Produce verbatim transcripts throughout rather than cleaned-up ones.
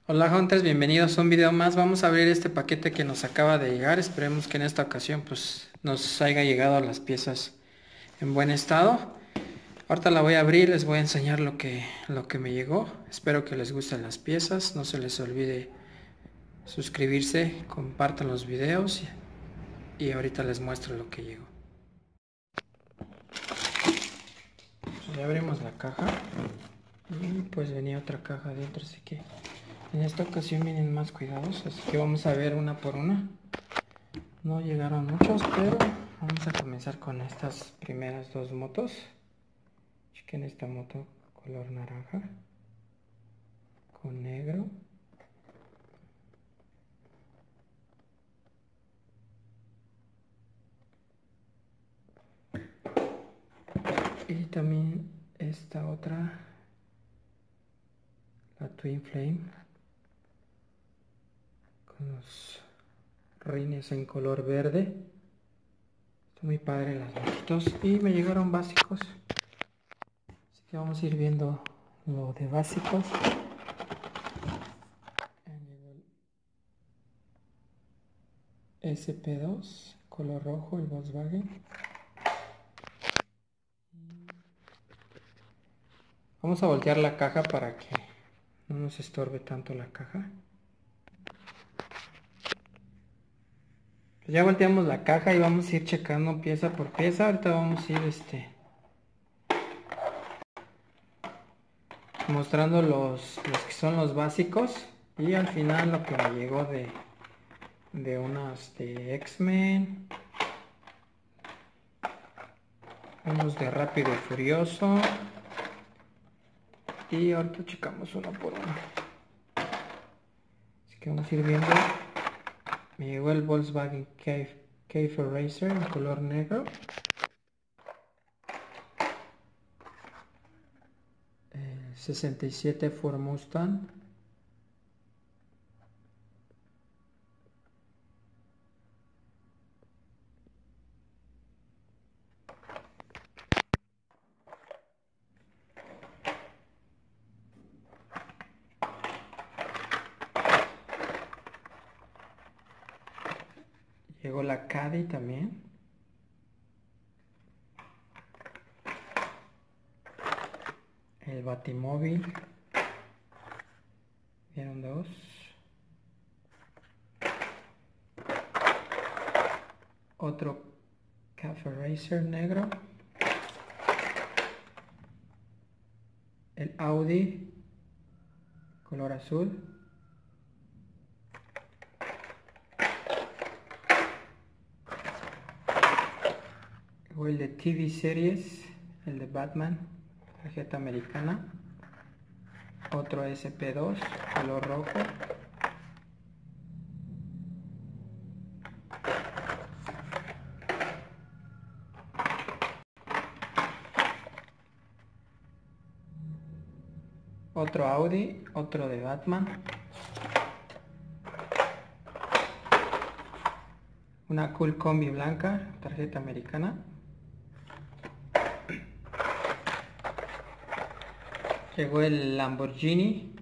Hola Hunters, bienvenidos a un video más. Vamos a abrir este paquete que nos acaba de llegar. Esperemos que en esta ocasión pues nos haya llegado las piezas en buen estado. Ahorita la voy a abrir, les voy a enseñar lo que, lo que me llegó. Espero que les gusten las piezas. No se les olvide suscribirse, compartan los videos y, y ahorita les muestro lo que llegó. Ya abrimos la caja y pues venía otra caja adentro, así que en esta ocasión vienen más cuidados, así que vamos a ver una por una. No llegaron muchos, pero vamos a comenzar con estas primeras dos motos. Chequen esta moto color naranja con negro. Y también esta otra, la Twin Flame, con los rines en color verde. Está muy padre las motos y me llegaron básicos. Así que vamos a ir viendo lo de básicos. S P dos, color rojo, el Volkswagen. Vamos a voltear la caja para que no nos estorbe tanto la caja. Ya volteamos la caja y vamos a ir checando pieza por pieza. Ahorita vamos a ir este mostrando los, los que son los básicos. Y al final lo que me llegó de, de unas de X-Men. Unos de Rápido y Furioso. Y ahorita checamos uno por uno. Así que vamos a ir viendo. Me llegó el Volkswagen Cafe Racer en color negro. El sesenta y siete Ford Mustang. Llegó la Caddy también. El Batimóvil. Vieron dos. Otro Cafe Racer negro. El Audi color azul. O el de T V Series, el de Batman, tarjeta americana. Otro S P dos, color rojo. Otro Audi, otro de Batman. Una Cool Combi blanca, tarjeta americana. Llegó el Lamborghini.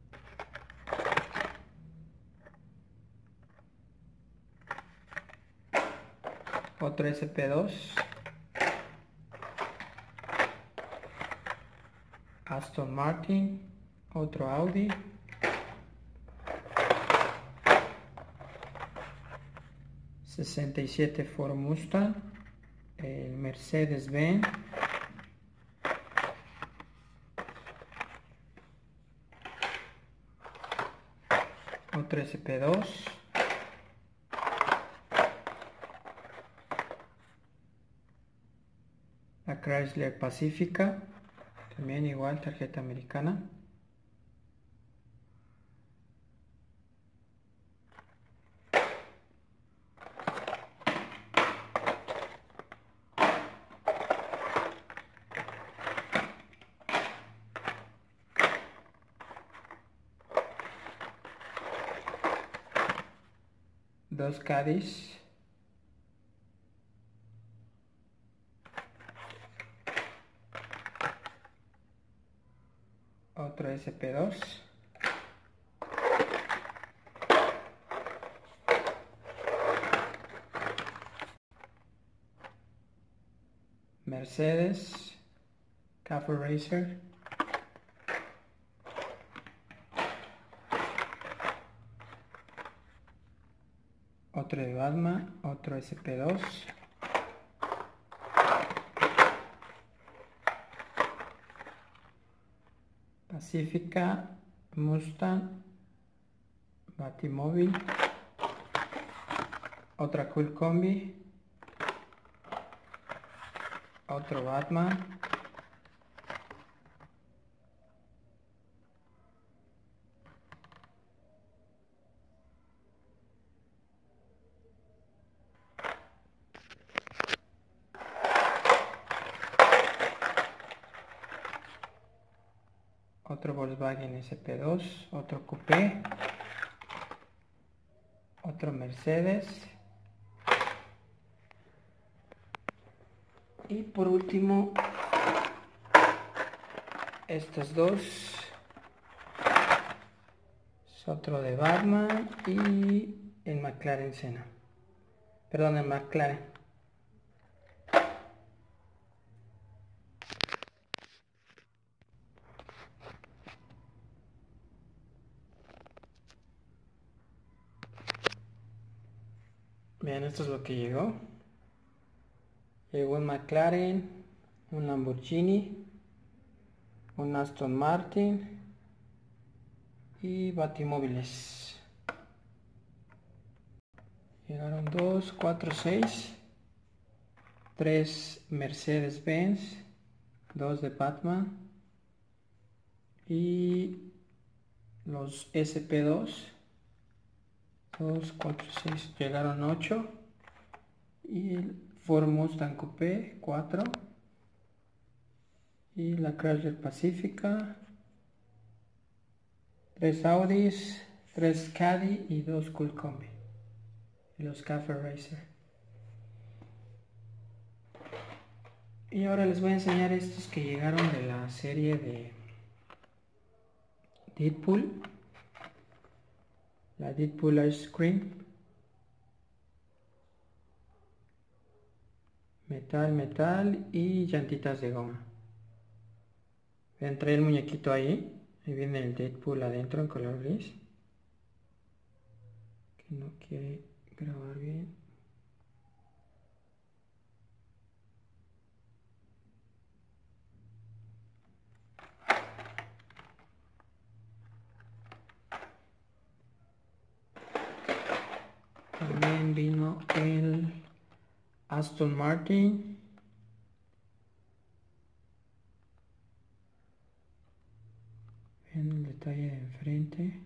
Otro S P dos. Aston Martin. Otro Audi. sesenta y siete Ford Mustang. El Mercedes-Benz. Otro S P dos. La Chrysler Pacifica, también igual tarjeta americana. Dos Caddies. Otro S P dos. Mercedes, Cafe Racer, otro de Batman, otro S P dos, Pacifica, Mustang, Batimóvil, otra Cool Combi, otro Batman, otro Volkswagen S P dos, otro Coupé, otro Mercedes y por último estos dos, es otro de Batman y el McLaren Senna, perdón, el McLaren. Bien, esto es lo que llegó. Llegó un McLaren, un Lamborghini, un Aston Martin y batimóviles. Llegaron dos, cuatro, seis, tres Mercedes Benz, dos de Batman y los S P dos, dos, cuatro, seis, llegaron ocho y el Ford Mustang Coupé cuatro y la Chrysler Pacifica, tres Audis, tres Caddy y dos Cool Combi y los Cafe Racer. Y ahora les voy a enseñar estos que llegaron de la serie de Deadpool, la Deadpool Ice Cream, metal, metal y llantitas de goma. Ven, trae el muñequito ahí, ahí viene el Deadpool adentro en color gris, que no quiere grabar bien. También vino el Aston Martin, ven el detalle de enfrente,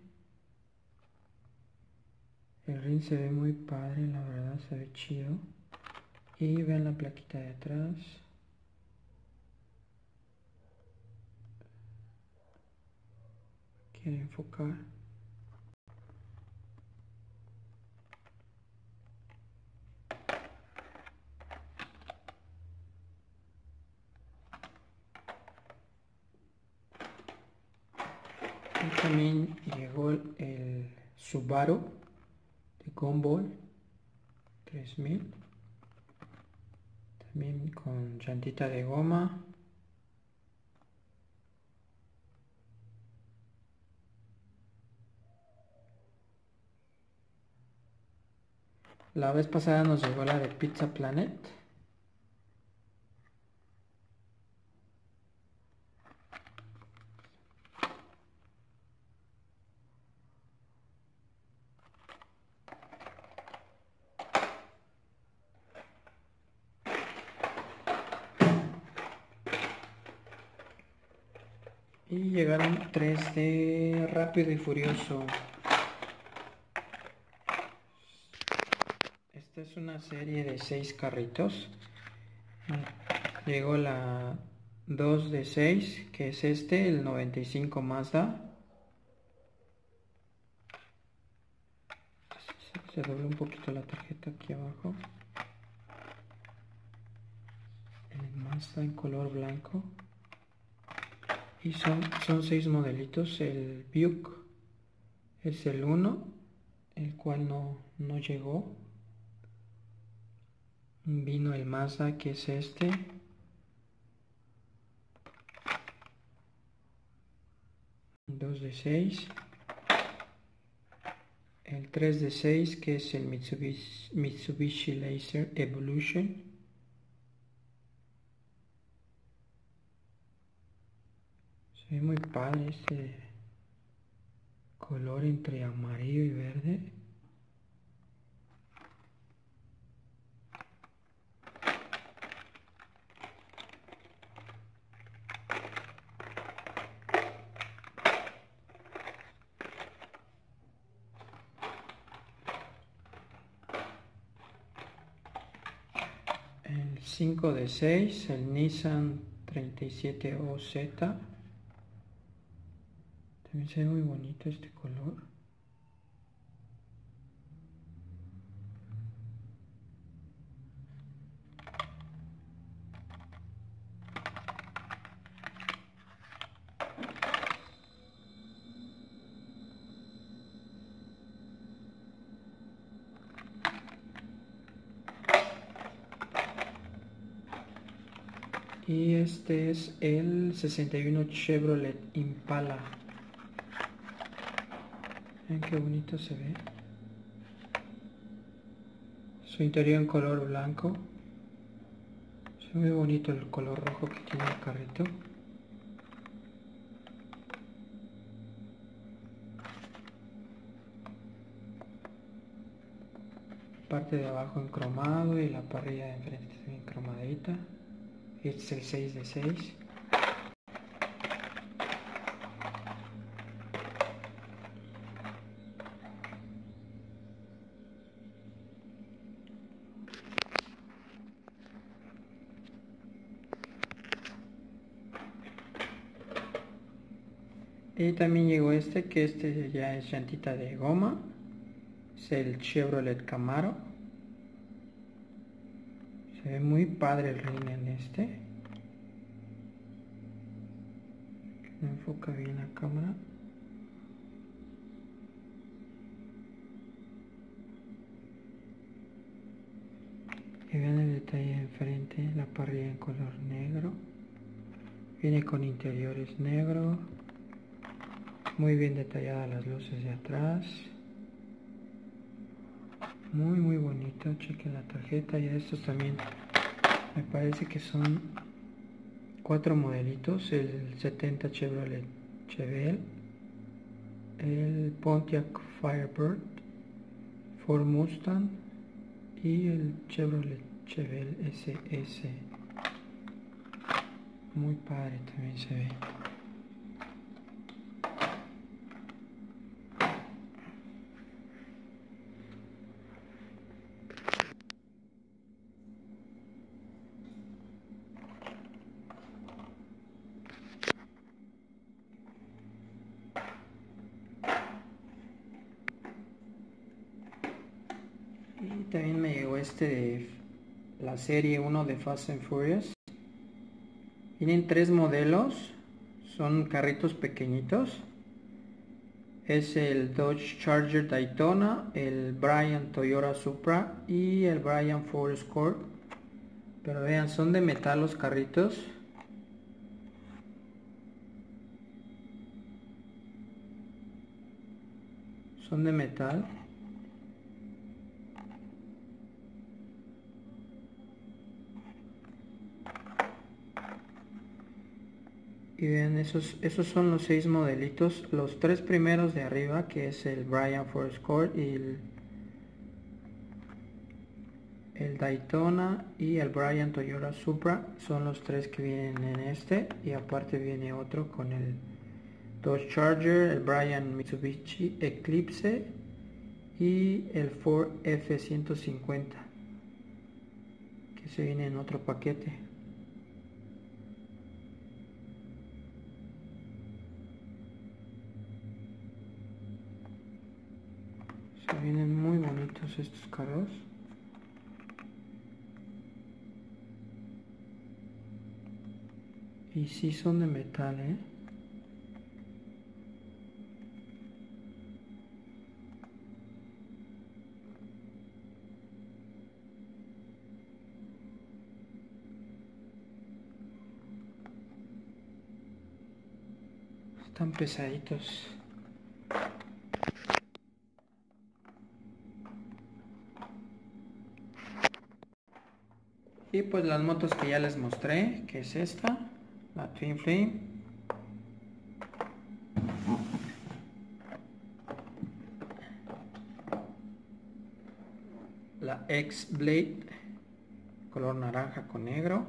el rin se ve muy padre, la verdad se ve chido, y ven la plaquita de atrás, quiere enfocar. Y también llegó el, el Subaru de Gumball tres mil, también con llantita de goma. La vez pasada nos llegó la de Pizza Planet. Y llegaron tres de Rápido y Furioso. Esta es una serie de seis carritos. Llegó la dos de seis, que es este, el noventa y cinco Mazda. Se dobla un poquito la tarjeta aquí abajo. El Mazda en color blanco. Y son, son seis modelitos. El Buick es el uno, el cual no, no llegó. Vino el Mazda, que es este. dos de seis, el tres de seis que es el Mitsubishi, Mitsubishi Laser Evolution. Se ve muy padre este color entre amarillo y verde. El cinco de seis, el Nissan treinta y siete O Z. También se ve muy bonito este color. Y este es el sesenta y uno Chevrolet Impala. Ven qué bonito se ve. Su interior en color blanco. Se ve muy bonito el color rojo que tiene el carrito. Parte de abajo en cromado y la parrilla de enfrente también cromadita. Este es el seis de seis. Y también llegó este, que este ya es llantita de goma. Es el Chevrolet Camaro. Se ve muy padre el rin en este. No enfoca bien la cámara. Y vean el detalle de enfrente, la parrilla en color negro. Viene con interiores negro. Muy bien detalladas las luces de atrás. Muy muy bonito, chequen la tarjeta. Y estos también me parece que son cuatro modelitos: el setenta Chevrolet Chevelle, el Pontiac Firebird, Ford Mustang y el Chevrolet Chevelle S S. Muy padre también se ve. Y también me llegó este de la serie uno de Fast and Furious. Vienen tres modelos, son carritos pequeñitos. Es el Dodge Charger Daytona, el Bryant Toyota Supra y el Bryant Ford Escort. Pero vean, son de metal los carritos. Son de metal. Y vean, esos, esos son los seis modelitos. Los tres primeros de arriba, que es el Bryant Ford Escort y el, el Daytona y el Bryant Toyota Supra, son los tres que vienen en este. Y aparte viene otro con el Dodge Charger, el Bryant Mitsubishi Eclipse y el Ford F ciento cincuenta, que se viene en otro paquete. Se vienen muy bonitos estos carros. Y sí son de metal, ¿eh? Están pesaditos. Y pues las motos que ya les mostré, que es esta, la Twin Flame. La X-Blade, color naranja con negro.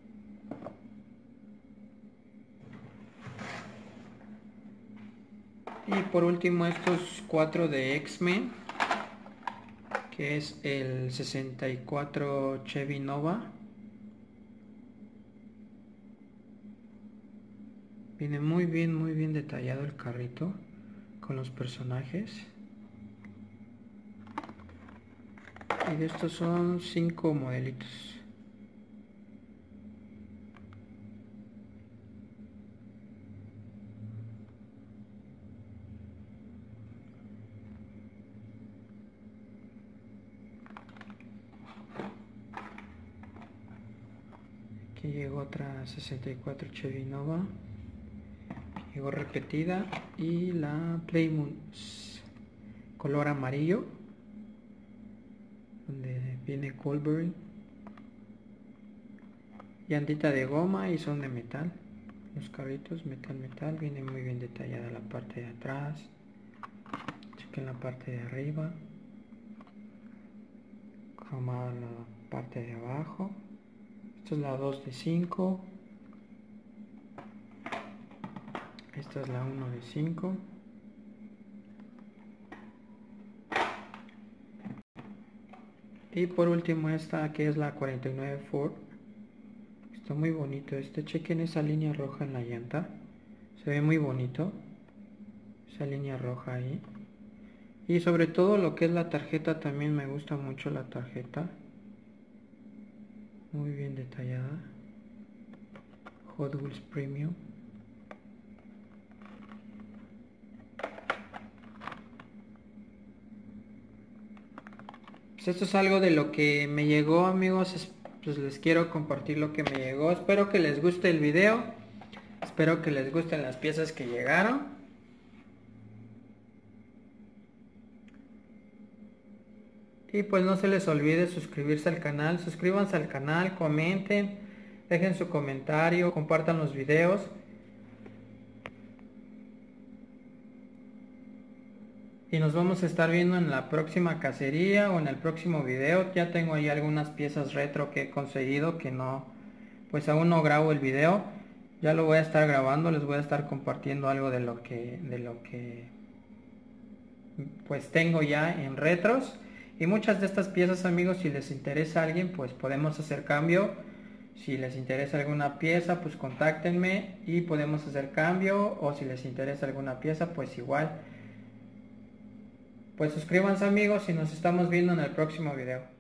Y por último estos cuatro de X-Men, que es el sesenta y cuatro Chevy Nova. Viene muy bien, muy bien detallado el carrito con los personajes. Y de estos son cinco modelitos. Aquí llegó otra sesenta y cuatro Chevy Nova. Llegó repetida. Y la Plymouth color amarillo, donde viene Colburn. Llantita de goma y son de metal. Los carritos metal metal. Viene muy bien detallada la parte de atrás. Chequen la parte de arriba. Como la parte de abajo. Esta es la dos de cinco. Esta es la uno de cinco. Y por último esta, que es la cuarenta y nueve Ford. Está muy bonito este. Chequen esa línea roja en la llanta. Se ve muy bonito esa línea roja ahí. Y sobre todo lo que es la tarjeta, también me gusta mucho la tarjeta. Muy bien detallada. Hot Wheels Premium. Pues esto es algo de lo que me llegó, amigos. Pues les quiero compartir lo que me llegó. Espero que les guste el video. Espero que les gusten las piezas que llegaron. Y pues no se les olvide suscribirse al canal. Suscríbanse al canal, comenten, dejen su comentario, compartan los videos. Y nos vamos a estar viendo en la próxima cacería o en el próximo video. Ya tengo ahí algunas piezas retro que he conseguido que no, pues aún no grabo el video. Ya lo voy a estar grabando, les voy a estar compartiendo algo de lo que, de lo que pues tengo ya en retros. Y muchas de estas piezas, amigos, si les interesa a alguien, pues podemos hacer cambio. Si les interesa alguna pieza, pues contáctenme y podemos hacer cambio. O si les interesa alguna pieza, pues igual. Pues suscríbanse, amigos, y nos estamos viendo en el próximo video.